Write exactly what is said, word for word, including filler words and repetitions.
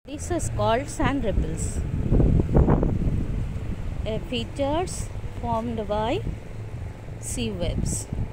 This is called sand ripples. Uh, features formed by sea waves.